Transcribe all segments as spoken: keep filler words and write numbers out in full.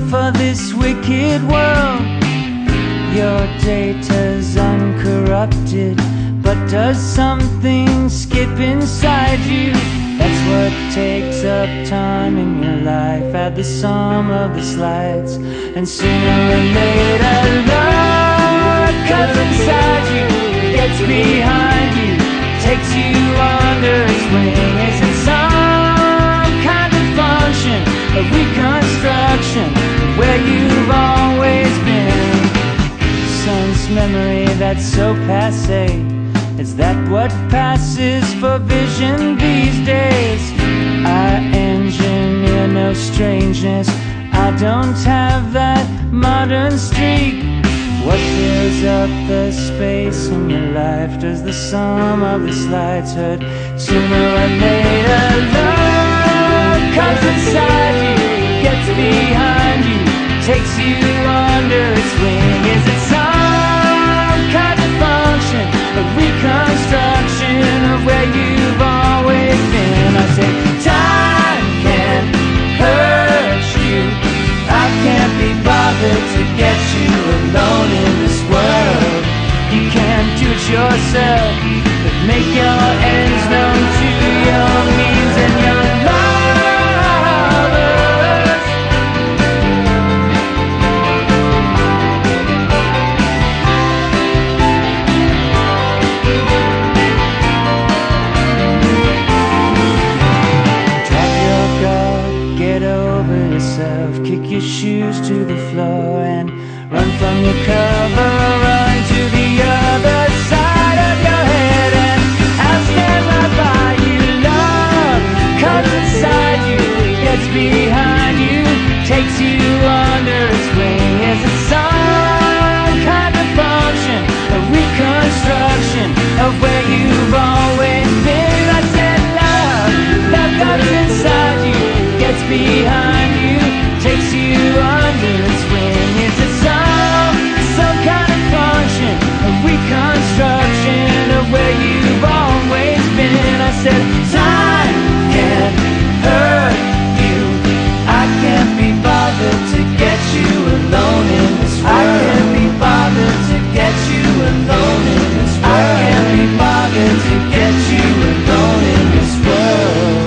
for this wicked world. Your data's uncorrupted, but does something skip inside you? That's what takes up time in your life. Add the sum of the slides, and sooner or later love comes inside you, gets behind you, takes you under its wing. Is it some kind of function, a reconstruction where you've always been? Sense memory that's so passé, is that what passes for vision these days? I engineer no strangeness, I don't have that modern streak. What fills up the space in your life? Does the sum of the slides hurt? Sooner or later love comes inside you, gets behind you, takes you under its wing. Is it some kind of function, a reconstruction of where you've always been? I say time can hurt you, I can't be bothered to get you alone in this world. You can't do it yourself, but make your ends known to your means and your lovers. Drop your guard, get over yourself, kick your shoes to the floor and run from your cover, run to the other side of your head, and I'll stand right by you. Love comes inside you, gets behind you, takes you under its wing. Is it some kind of function, a reconstruction of where you've always been? I said love, love comes inside you, gets behind you, takes you under its wing. Is it some, some kind of function, a reconstruction of where you've always been? I said time can hurt you, I can't be bothered to get you alone in this world. I can't be bothered to get you alone in this world. I can't be bothered to get you alone in this world.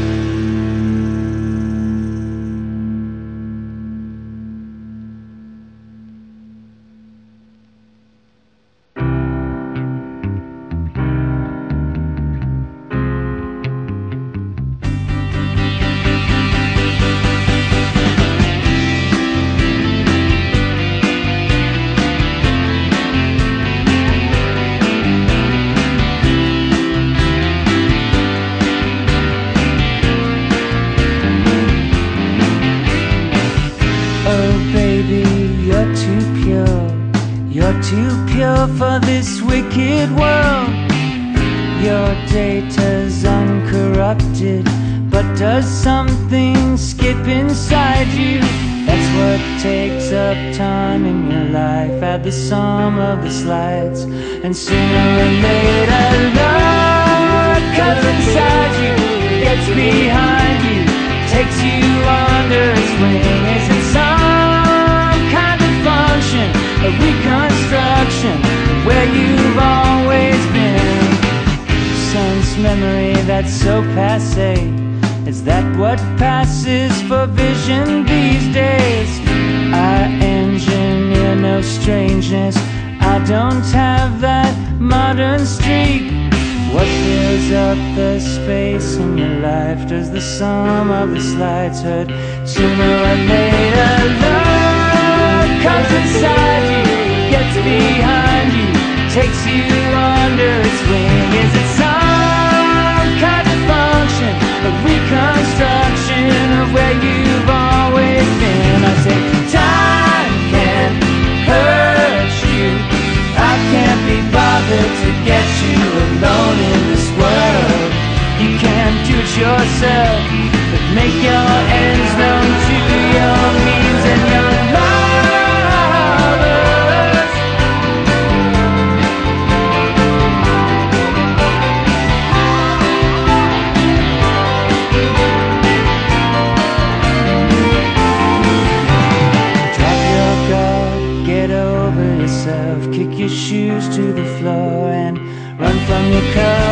You're too pure for this wicked world. Your data's uncorrupted, but does something skip inside you? That's what takes up time in your life. Add the sum of the slides, and sooner or later love comes inside you, gets behind you, takes you under its wing. Is it some kind of function, a reconstruction where you've always been? Sense memory that's so passé, is that what passes for vision these days? I engineer no strangeness, I don't have that modern streak. What fills up the space in your life? Does the sum of the slides hurt? Sooner or later love comes inside you, gets behind you, takes you under its wing. Is it some kind of function, a reconstruction of where you've always been? I say time can hurt you, I can't be bothered to get you alone in this world. You can't do it yourself, but make your ends known to your means. from your cup.